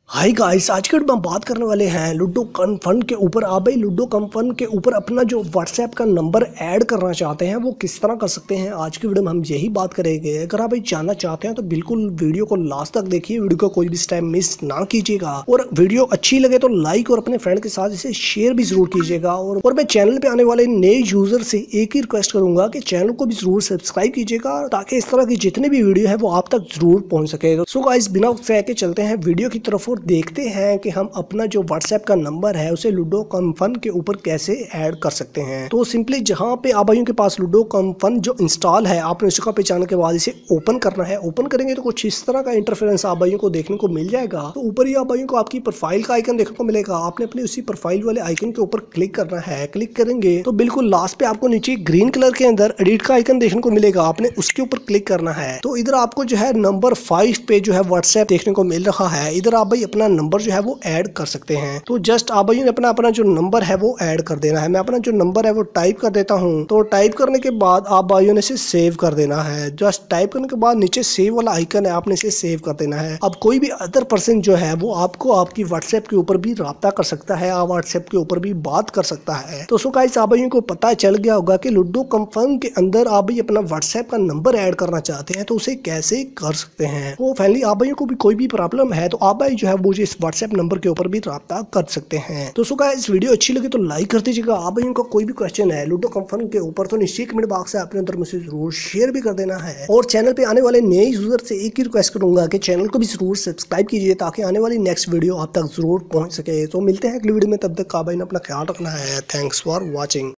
Hi guys, आज के video में बात करने वाले हैं लूडो कम फन के ऊपर। आप भाई लूडो कम फन के ऊपर अपना जो व्हाट्सएप का नंबर ऐड करना चाहते हैं वो किस तरह कर सकते हैं, आज की वीडियो में हम यही बात करेंगे। अगर आप भाई जानना चाहते हैं तो बिल्कुल वीडियो को लास्ट तक देखिए, वीडियो को कोई भी टाइम मिस ना कीजिएगा। और वीडियो अच्छी लगे तो लाइक और अपने फ्रेंड के साथ इसे शेयर भी जरूर कीजिएगा। और मैं चैनल पे आने वाले नए यूजर से एक ही रिक्वेस्ट करूंगा कि चैनल को भी जरूर सब्सक्राइब कीजिएगा ताकि इस तरह की जितनी भी वीडियो है वो आप तक जरूर पहुंच सके। सो गाइस, बिना वक्त के चलते हैं वीडियो की तरफ और देखते हैं कि हम अपना जो व्हाट्सएप का नंबर है उसे लूडो कम फन के ऊपर कैसे ऐड कर सकते हैं। तो सिंपली जहां पे आप भाइयों के पास लूडो कम फन जो इंस्टॉल है, आपने उसका पहचानने के बाद इसे ओपन करना है। ओपन करेंगे तो कुछ इस तरह का इंटरफेरेंस आप भाइयों को देखने को मिल जाएगा। तो ऊपर ही आप भाइयों को आपकी प्रोफाइल का आइकन देखने को मिलेगा। आपने अपनी उसी प्रोफाइल वाले आइकन के ऊपर क्लिक करना है। क्लिक करेंगे तो बिल्कुल लास्ट पे आपको नीचे ग्रीन कलर के अंदर एडिट का आइकन देखने को मिलेगा। आपने उसके ऊपर क्लिक करना है। तो इधर आपको जो है नंबर 5 पे जो है व्हाट्सएप देखने को मिल रहा है। इधर आप भाई अपना नंबर जो है वो ऐड कर सकते हैं। तो जस्ट आप भाई अपना जो नंबर है वो ऐड कर देना है। मैं अपना जो नंबर है वो टाइप कर देता हूं। तो टाइप करने के बाद आप भाइयों ने इसे सेव कर देना है। जस्ट टाइप करने के बाद नीचे सेव वाला आइकन है, आपने इसे सेव कर देना है। अब कोई भी अदर पर्सन जो है वो आपको आपकी व्हाट्सएप के ऊपर भी राब्ता कर सकता है, आप व्हाट्सएप के ऊपर भी बात कर सकता है। तो सो गाइस, आप भाइयों को पता चल गया होगा कि लूडो कंफर्म के अंदर आप भी अपना व्हाट्सएप का नंबर ऐड करना चाहते हैं तो उसे कैसे कर सकते हैं। तो फाइनली आप भाइयों को भी कोई भी प्रॉब्लम है तो आप भाई जो है मुझे इस व्हाट्सएप नंबर के ऊपर भी राब्ता कर सकते हैं। तो सो गाइस, वीडियो अच्छी लगी तो लाइक कर दीजिएगा। आप भाइयों का कोई भी क्वेश्चन है लूडो कंफर्म के ऊपर तो नीचे कमेंट बॉक्स से अपने अंदर मुझे जरूर शेयर भी कर देना है। और चैनल पे आने वाले नए यूजर से एक ही रिक्वेस्ट करूंगा कि चैनल को भी जरूर सब्सक्राइब कीजिए ताकि आने वाली नेक्स्ट वीडियो आप तक जरूर पहुंच सके। तो मिलते हैं अगली वीडियो में, तब तक आप भाई ने अपना ख्याल रखना है। Thanks for watching.